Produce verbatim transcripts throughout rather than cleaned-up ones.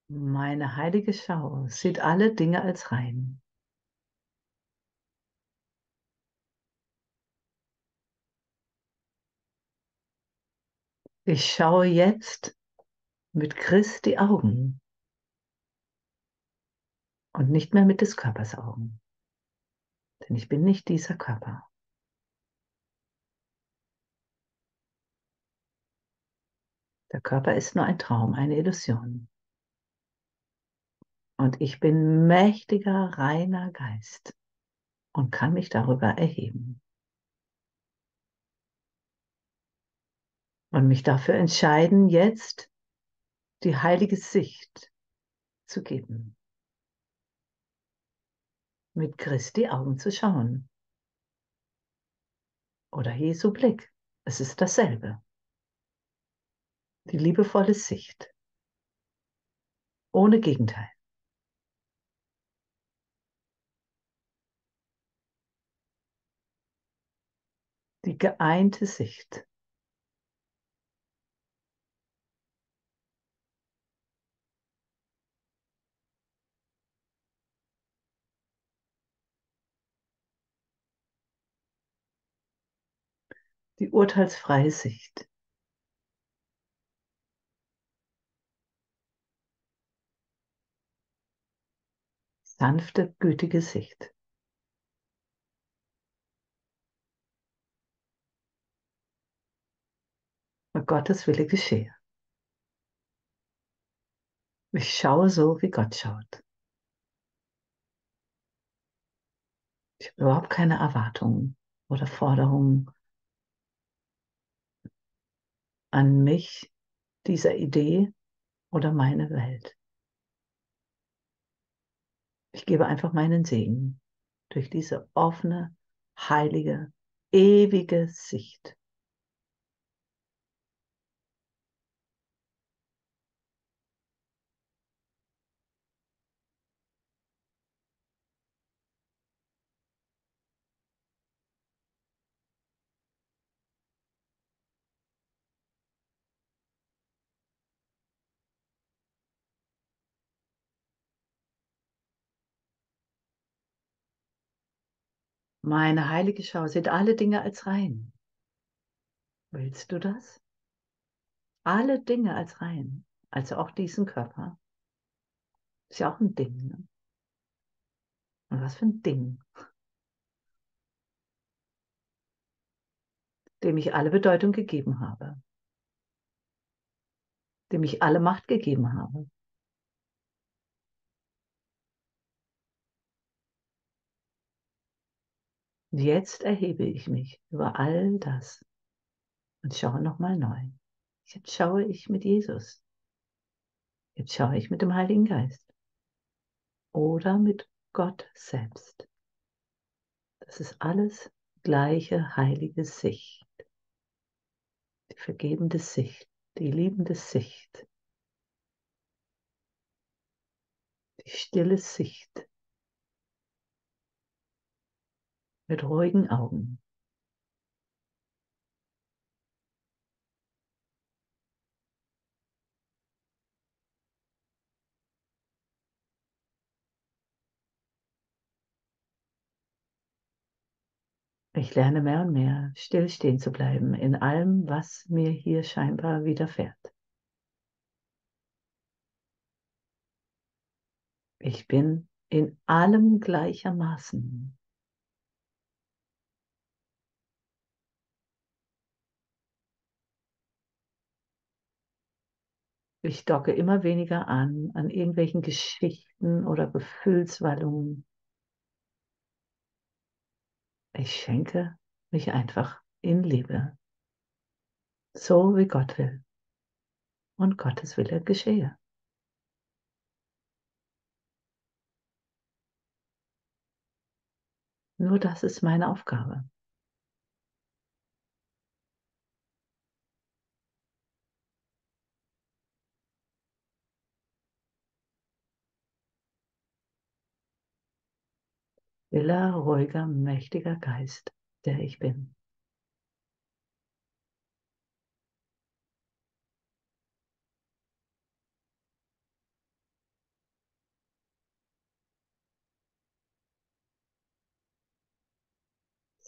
Meine heilige Schau sieht alle Dinge als rein. Ich schaue jetzt mit Christi Augen und nicht mehr mit des Körpers Augen, denn ich bin nicht dieser Körper. Der Körper ist nur ein Traum, eine Illusion. Und ich bin mächtiger, reiner Geist und kann mich darüber erheben und mich dafür entscheiden, jetzt die heilige Sicht zu geben, mit Christi Augen zu schauen oder Jesu Blick. Es ist dasselbe. Die liebevolle Sicht, ohne Gegenteil. Die geeinte Sicht. Die urteilsfreie Sicht. Sanfte, gütige Sicht. Und Gottes Wille geschehe. Ich schaue so, wie Gott schaut. Ich habe überhaupt keine Erwartungen oder Forderungen an mich, dieser Idee oder meine Welt. Ich gebe einfach meinen Segen durch diese offene, heilige, ewige Sicht. Meine heilige Schau sieht alle Dinge als rein. Willst du das? Alle Dinge als rein, also auch diesen Körper. Ist ja auch ein Ding. Ne? Und was für ein Ding, dem ich alle Bedeutung gegeben habe, dem ich alle Macht gegeben habe. Und jetzt erhebe ich mich über all das und schaue nochmal neu. Jetzt schaue ich mit Jesus. Jetzt schaue ich mit dem Heiligen Geist. Oder mit Gott selbst. Das ist alles gleiche heilige Sicht. Die vergebende Sicht, die liebende Sicht, die stille Sicht mit ruhigen Augen. Ich lerne mehr und mehr, still stehen zu bleiben in allem, was mir hier scheinbar widerfährt. Ich bin in allem gleichermaßen. Ich docke immer weniger an, an irgendwelchen Geschichten oder Gefühlswallungen. Ich schenke mich einfach in Liebe, so wie Gott will und Gottes Wille geschehe. Nur das ist meine Aufgabe. Stiller, ruhiger, mächtiger Geist, der ich bin.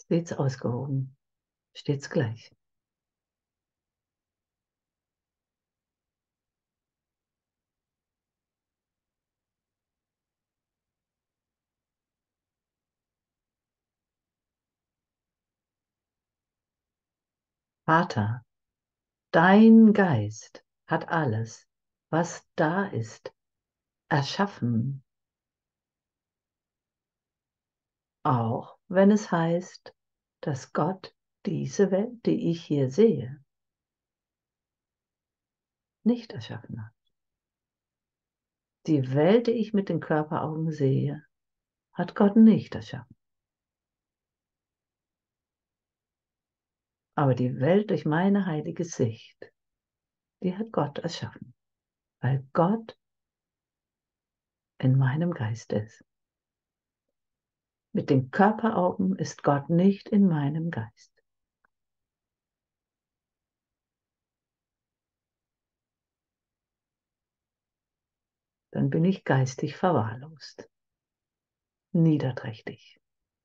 stets ausgewogen, stets gleich. Vater, dein Geist hat alles, was da ist, erschaffen. Auch wenn es heißt, dass Gott diese Welt, die ich hier sehe, nicht erschaffen hat. Die Welt, die ich mit den Körperaugen sehe, hat Gott nicht erschaffen. Aber die Welt durch meine heilige Sicht, die hat Gott erschaffen, weil Gott in meinem Geist ist. Mit den Körperaugen ist Gott nicht in meinem Geist. Dann bin ich geistig verwahrlost, niederträchtig.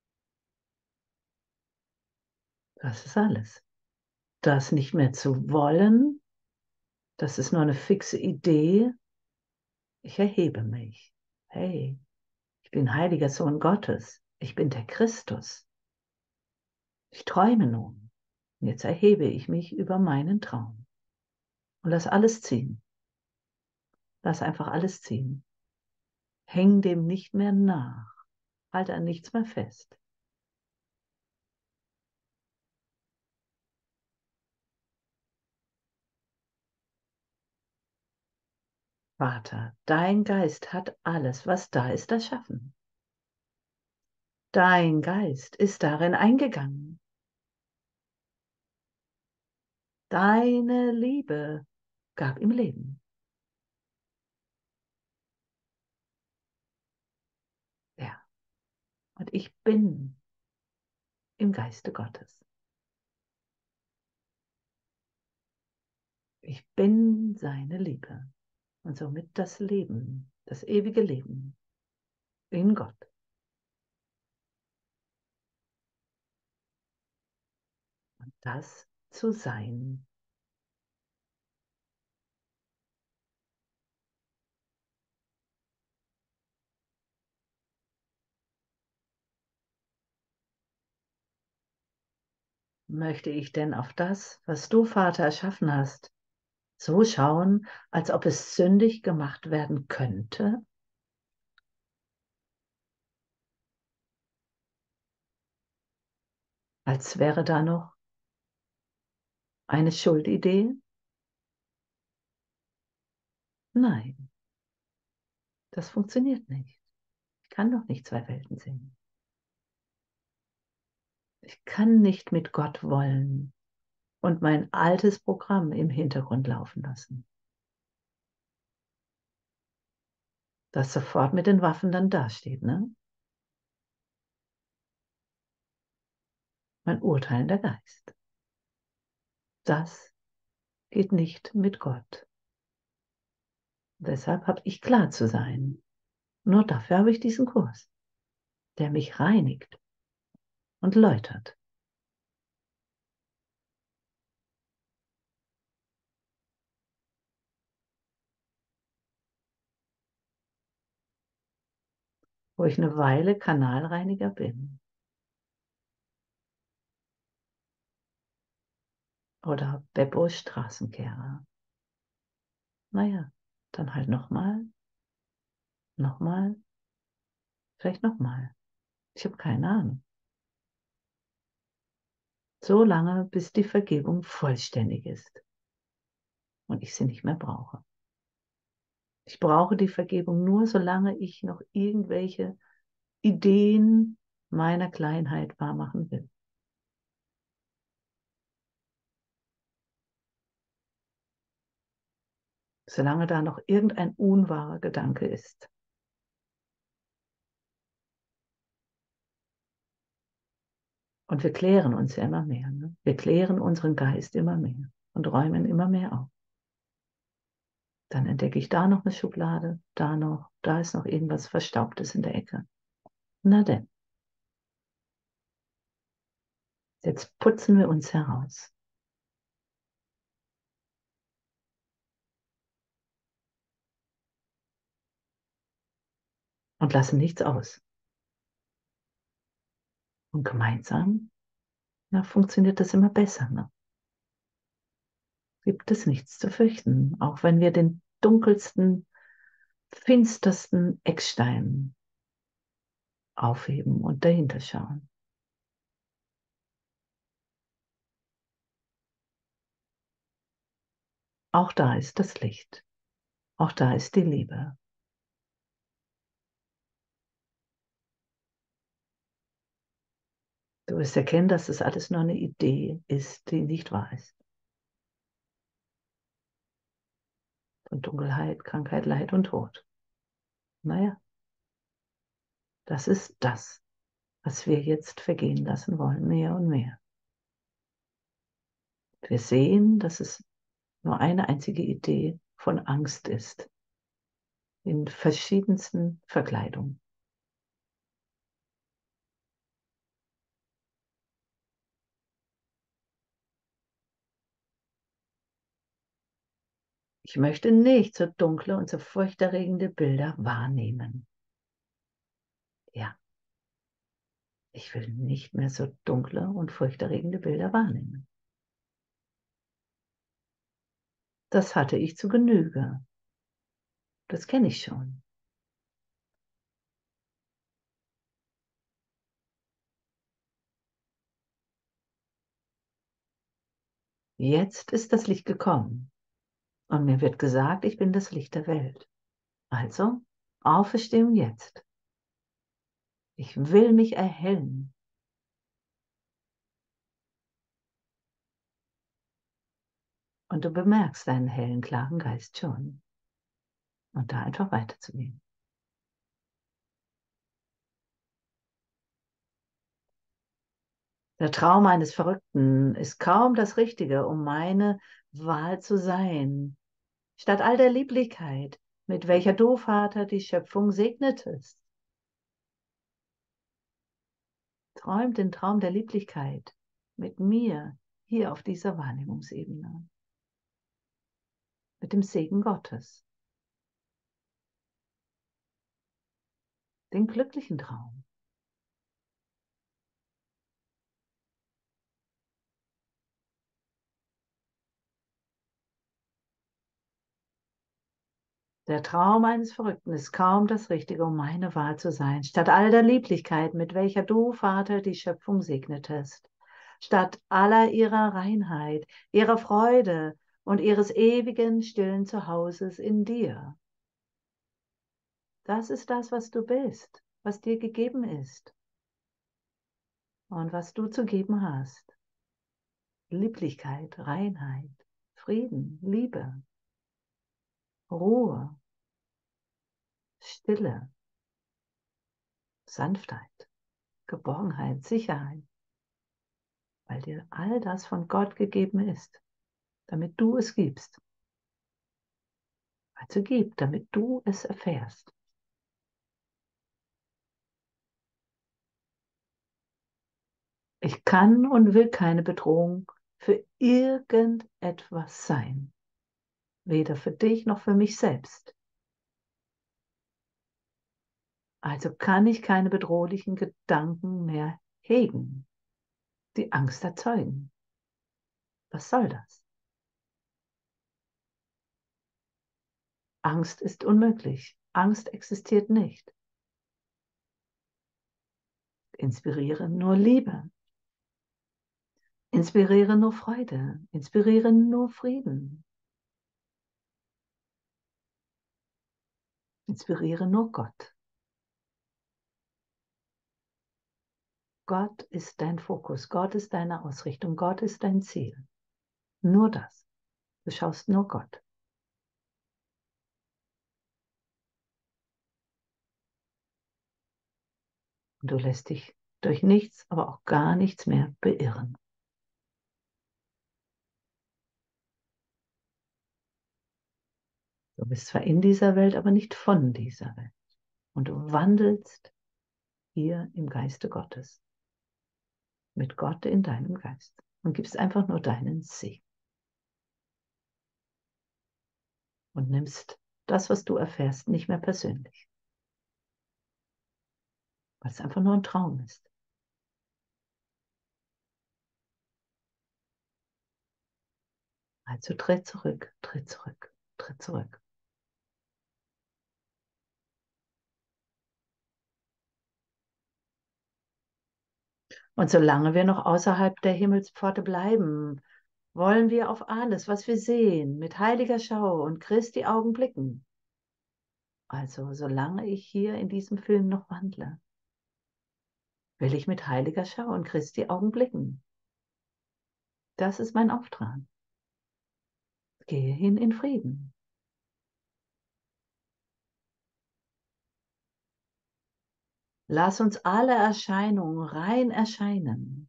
Das ist alles. Das nicht mehr zu wollen, das ist nur eine fixe Idee. Ich erhebe mich. Hey, ich bin heiliger Sohn Gottes. Ich bin der Christus. Ich träume nun. Und jetzt erhebe ich mich über meinen Traum. Und lass alles ziehen. Lass einfach alles ziehen. Häng dem nicht mehr nach. Halte an nichts mehr fest. Vater, dein Geist hat alles, was da ist, erschaffen. Dein Geist ist darin eingegangen. Deine Liebe gab ihm Leben. Ja, und ich bin im Geiste Gottes. Ich bin seine Liebe und somit das Leben, das ewige Leben in Gott. Und das zu sein, möchte ich denn auf das, was du, Vater, erschaffen hast, so schauen, als ob es sündig gemacht werden könnte? Als wäre da noch eine Schuldidee? Nein, das funktioniert nicht. Ich kann doch nicht zwei Welten sehen. Ich kann nicht mit Gott wollen und mein altes Programm im Hintergrund laufen lassen, das sofort mit den Waffen dann dasteht, ne? Mein urteilender Geist. Das geht nicht mit Gott. Deshalb habe ich klar zu sein. Nur dafür habe ich diesen Kurs, der mich reinigt und läutert. Wo ich eine Weile Kanalreiniger bin. Oder Beppo Straßenkehrer. Naja, dann halt nochmal, nochmal, vielleicht nochmal. Ich habe keine Ahnung. So lange, bis die Vergebung vollständig ist und ich sie nicht mehr brauche. Ich brauche die Vergebung nur, solange ich noch irgendwelche Ideen meiner Kleinheit wahrmachen will. Solange da noch irgendein unwahrer Gedanke ist. Und wir klären uns ja immer mehr. Ne? Wir klären unseren Geist immer mehr und räumen immer mehr auf. Dann entdecke ich da noch eine Schublade, da noch, da ist noch irgendwas Verstaubtes in der Ecke. Na denn. Jetzt putzen wir uns heraus. Und lassen nichts aus. Und gemeinsam, na, funktioniert das immer besser. Ne? Gibt es nichts zu fürchten, auch wenn wir den dunkelsten, finstersten Eckstein aufheben und dahinter schauen. Auch da ist das Licht. Auch da ist die Liebe. Du wirst erkennen, dass das alles nur eine Idee ist, die nicht wahr ist. Von Dunkelheit, Krankheit, Leid und Tod. Naja, das ist das, was wir jetzt vergehen lassen wollen, mehr und mehr. Wir sehen, dass es nur eine einzige Idee von Angst ist, in verschiedensten Verkleidungen. Ich möchte nicht so dunkle und so furchterregende Bilder wahrnehmen. Ja, ich will nicht mehr so dunkle und furchterregende Bilder wahrnehmen. Das hatte ich zu Genüge. Das kenne ich schon. Jetzt ist das Licht gekommen und mir wird gesagt, ich bin das Licht der Welt. Also, Auferstehung jetzt. Ich will mich erhellen. Und du bemerkst deinen hellen, klaren Geist schon. Und da einfach weiterzugehen. Der Traum eines Verrückten ist kaum das Richtige, um meine Wahl zu sein. Statt all der Lieblichkeit, mit welcher du, Vater, die Schöpfung segnetest. Träum den Traum der Lieblichkeit mit mir hier auf dieser Wahrnehmungsebene. Mit dem Segen Gottes. Den glücklichen Traum. Der Traum eines Verrückten ist kaum das Richtige, um meine Wahl zu sein. Statt all der Lieblichkeit, mit welcher du, Vater, die Schöpfung segnetest. Statt aller ihrer Reinheit, ihrer Freude und ihres ewigen, stillen Zuhauses in dir. Das ist das, was du bist, was dir gegeben ist und was du zu geben hast. Lieblichkeit, Reinheit, Frieden, Liebe, Ruhe, Stille, Sanftheit, Geborgenheit, Sicherheit, weil dir all das von Gott gegeben ist, damit du es gibst. Also gib, damit du es erfährst. Ich kann und will keine Bedrohung für irgendetwas sein, weder für dich noch für mich selbst. Also kann ich keine bedrohlichen Gedanken mehr hegen, die Angst erzeugen. Was soll das? Angst ist unmöglich. Angst existiert nicht. Inspiriere nur Liebe. Inspiriere nur Freude. Inspiriere nur Frieden. Inspiriere nur Gott. Gott ist dein Fokus. Gott ist deine Ausrichtung. Gott ist dein Ziel. Nur das. Du schaust nur Gott. Und du lässt dich durch nichts, aber auch gar nichts mehr beirren. Du bist zwar in dieser Welt, aber nicht von dieser Welt. Und du wandelst hier im Geiste Gottes. mit Gott in deinem Geist und gibst einfach nur deinen Segen. Und nimmst das, was du erfährst, nicht mehr persönlich, weil es einfach nur ein Traum ist. Also tritt zurück, tritt zurück, tritt zurück. Und solange wir noch außerhalb der Himmelspforte bleiben, wollen wir auf alles, was wir sehen, mit heiliger Schau und Christi Augen blicken. Also solange ich hier in diesem Film noch wandle, will ich mit heiliger Schau und Christi Augen blicken. Das ist mein Auftrag. Gehe hin in Frieden. Lass uns alle Erscheinungen rein erscheinen,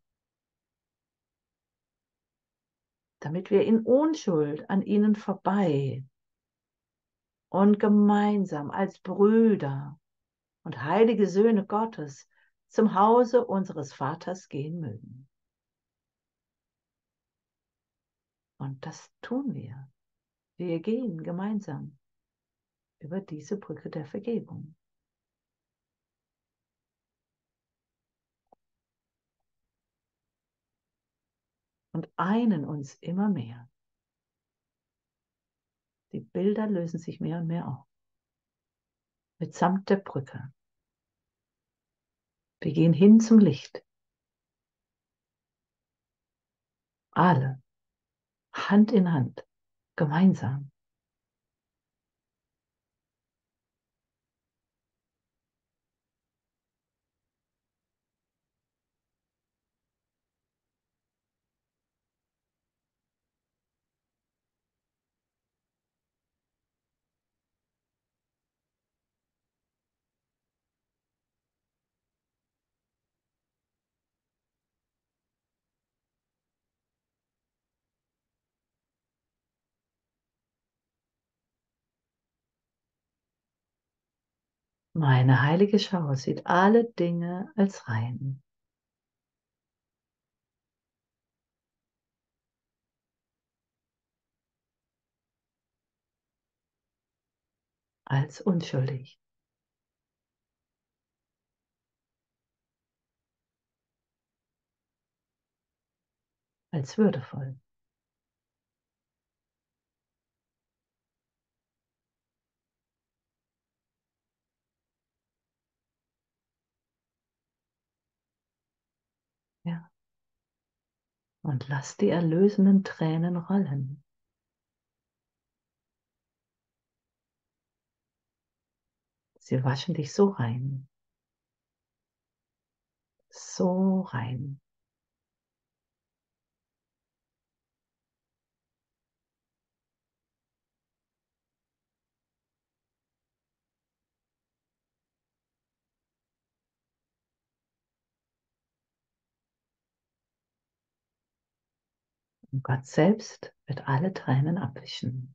damit wir in Unschuld an ihnen vorbei und gemeinsam als Brüder und heilige Söhne Gottes zum Hause unseres Vaters gehen mögen. Und das tun wir. Wir gehen gemeinsam über diese Brücke der Vergebung. Und einen uns immer mehr. Die Bilder lösen sich mehr und mehr auf. Mitsamt der Brücke. Wir gehen hin zum Licht. Alle. Hand in Hand. Gemeinsam. Meine heilige Schau sieht alle Dinge als rein. Als unschuldig. Als würdevoll. Ja. Und lass die erlösenden Tränen rollen. Sie waschen dich so rein. So rein. Und Gott selbst wird alle Tränen abwischen.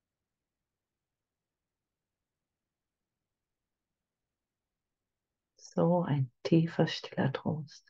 So ein tiefer, stiller Trost.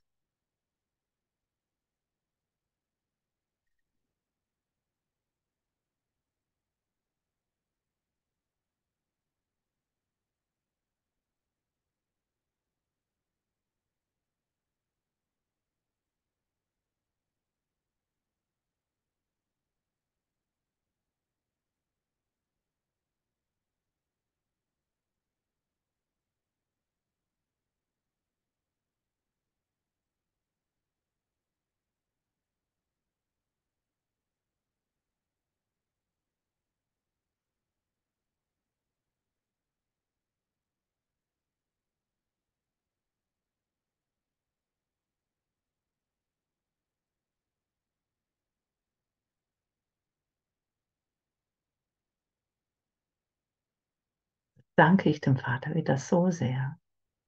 Danke ich dem Vater wieder so sehr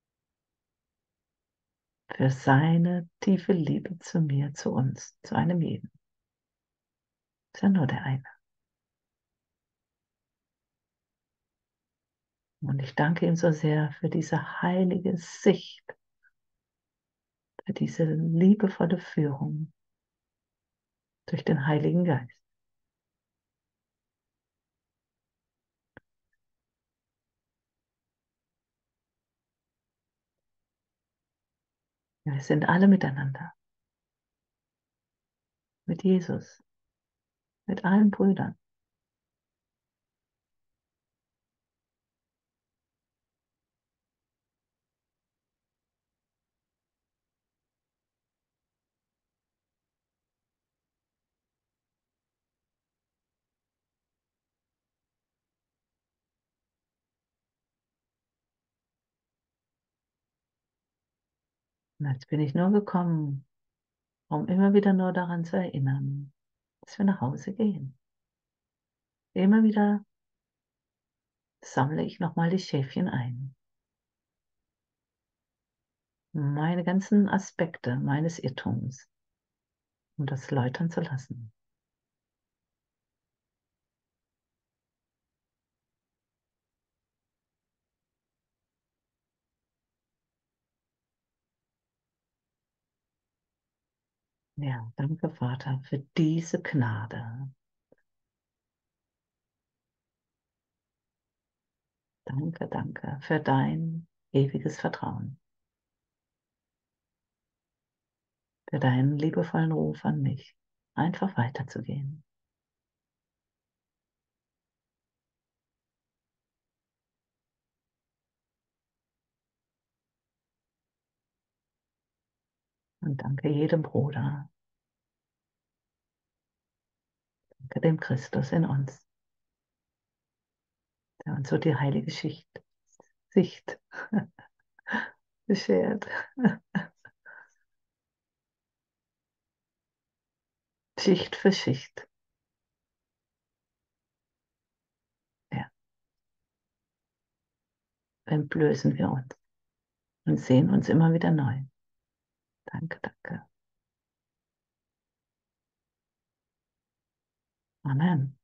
für seine tiefe Liebe zu mir, zu uns, zu einem jeden. Ist ja nur der eine. Und ich danke ihm so sehr für diese heilige Sicht, für diese liebevolle Führung durch den Heiligen Geist. Wir sind alle miteinander, mit Jesus, mit allen Brüdern. Und jetzt bin ich nur gekommen, um immer wieder nur daran zu erinnern, dass wir nach Hause gehen. Immer wieder sammle ich nochmal die Schäfchen ein. Meine ganzen Aspekte meines Irrtums, um das läutern zu lassen. Ja, danke, Vater, für diese Gnade. Danke, danke für dein ewiges Vertrauen, für deinen liebevollen Ruf an mich, einfach weiterzugehen. Und danke jedem Bruder, danke dem Christus in uns, der uns so die heilige Schicht, Sicht beschert. Schicht für Schicht. Ja, entblößen wir uns und sehen uns immer wieder neu. Danke, danke. Amen.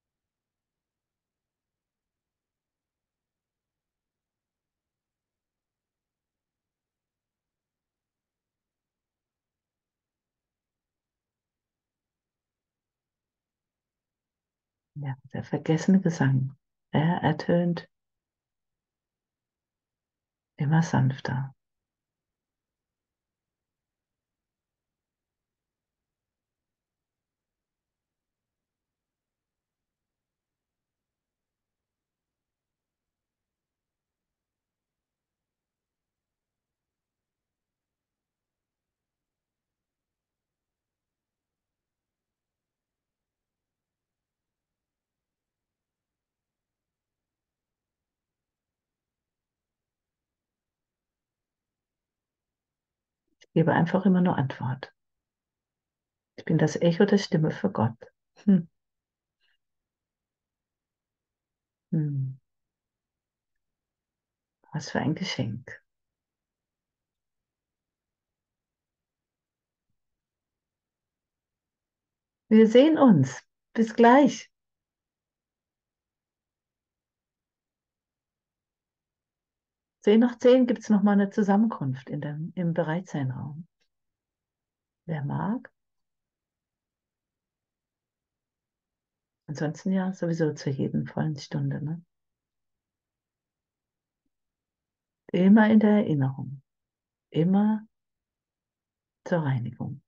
Ja, der vergessene Gesang, er ertönt immer sanfter. Ich gebe einfach immer nur Antwort. Ich bin das Echo der Stimme für Gott. Hm. Hm. Was für ein Geschenk. Wir sehen uns. Bis gleich. Zehn nach zehn gibt es nochmal eine Zusammenkunft in dem, im Bereitseinraum. Wer mag? Ansonsten ja sowieso zu jedem vollen Stunde. Ne? Immer in der Erinnerung. Immer zur Reinigung.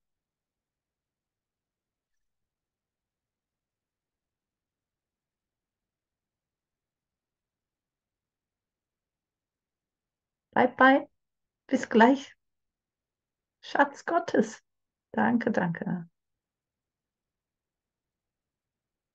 Bye, bye. Bis gleich. Schatz Gottes. Danke, danke.